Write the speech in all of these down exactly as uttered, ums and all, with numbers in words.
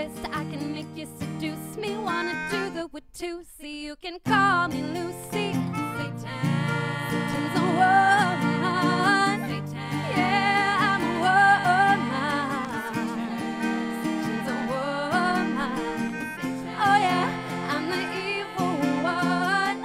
twist. I can make you seduce me, wanna do the what to see. You can call me Lucy. Satan, Satan's a woman. Satan, yeah, I'm a woman. Satan's a woman. Oh yeah, I'm the evil one.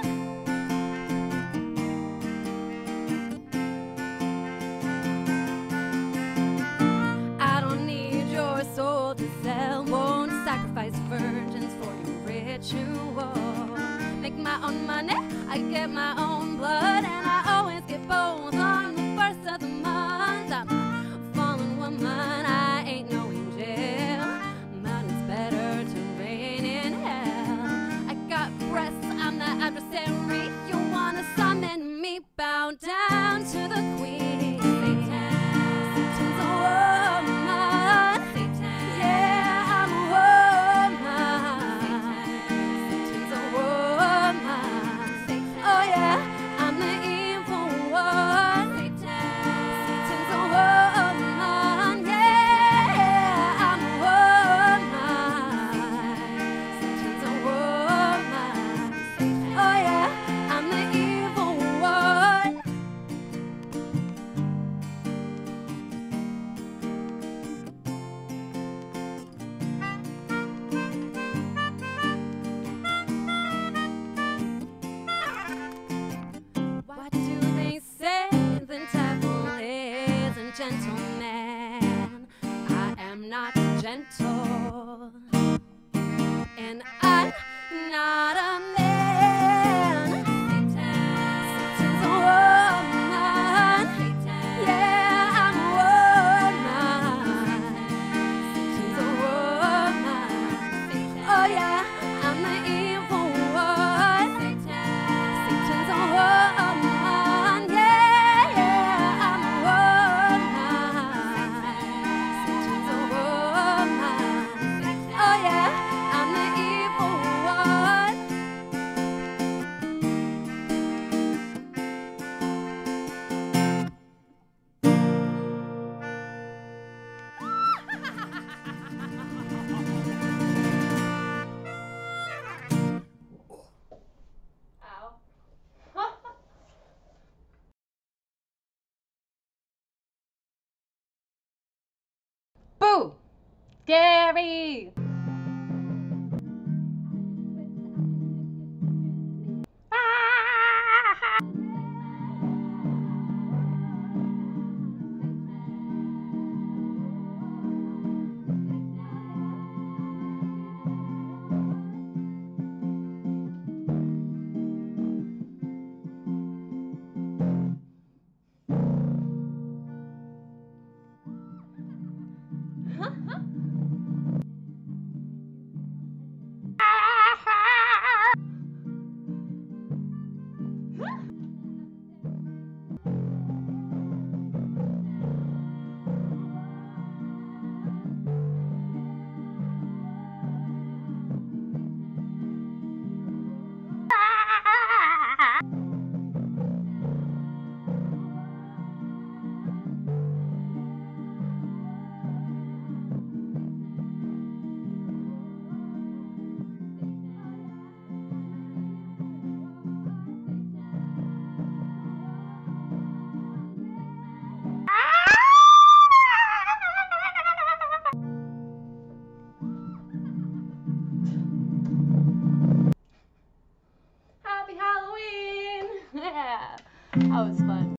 I don't need your soul to sell, won't sacrifice virgins for your ritual. Make my own money, I get my own blood, and I always get both on the first of the month. I'm a fallen woman, I ain't no angel, but it's better to reign in hell. I got breasts, I'm the adversary. You wanna summon me, bow down to the queen. Satan, Satan's a woman. Satan, yeah, I'm a woman. Satan's a woman. Oh yeah, I'm the evil one. Satan's a woman. Yeah, I'm a woman. Satan's a woman. Oh yeah, I'm the evil one. What do they say? The devil is a gentleman. I am not gentle, and I'm not a man. Satan's a woman. Yeah, I'm a woman. Satan's a woman. Oh yeah, I'm the evil one. Satan's a woman. Yeah, yeah, I'm a woman. Satan's a woman. Oh yeah, I'm the evil one. Boo! Scary! Happy Halloween! Yeah, that was fun.